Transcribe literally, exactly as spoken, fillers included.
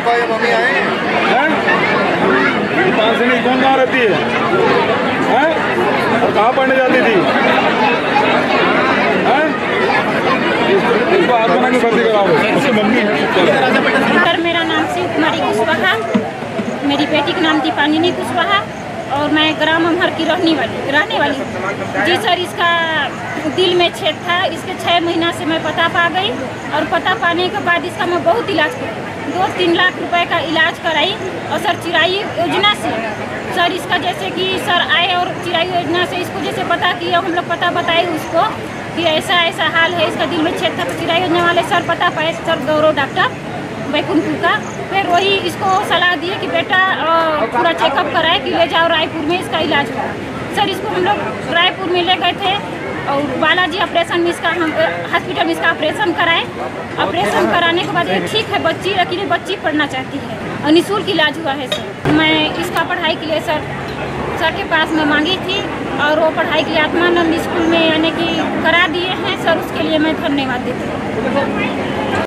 पापा या मम्मी आए हैं? पांचनी कौन कहाँ रहती है? हैं? और कहाँ पढ़ने जाती थी? हैं? इसको हाथ बना के भर्ती कराओ। उसकी मम्मी है। सर मेरा नाम शिव कुमारी कुशवाहा, मेरी बेटी का नाम दीपांगिनी कुशवाहा और मैं ग्राम अमहर की रहने वाली रहने वाली हूँ। जी सर, इसका दिल में छेद था। इसके छः महीना से मैं पता पा गई और पता पाने के बाद इसका मैं बहुत इलाज करी, दो तीन लाख रुपए का इलाज कराई। और सर चिराई योजना से सर इसका जैसे कि सर आए और चिराई योजना से इसको जैसे पता किया, हम लोग पता बताए उसको कि ऐसा ऐसा हाल है, इसका दिल में छेद था। तो चिराई योजना वाले सर पता पाए, सर गौरव डॉक्टर बैकुंठपुर का, फिर वही इसको सलाह दिए कि बेटा पूरा चेकअप कराए कि ले जाओ रायपुर में इसका इलाज हो। सर इसको हम लोग रायपुर में ले गए थे और बालाजी ऑपरेशन में इसका हम हॉस्पिटल में इसका ऑपरेशन कराए। ऑपरेशन कराने के बाद ये ठीक है बच्ची, लेकिन ये बच्ची पढ़ना चाहती है और निःशुल्क इलाज हुआ है सर। मैं इसका पढ़ाई के लिए सर सर के पास में मांगी थी और वो पढ़ाई के लिए आत्मानंद स्कूल में यानी कि करा दिए हैं सर। उसके लिए मैं धन्यवाद देती हूँ।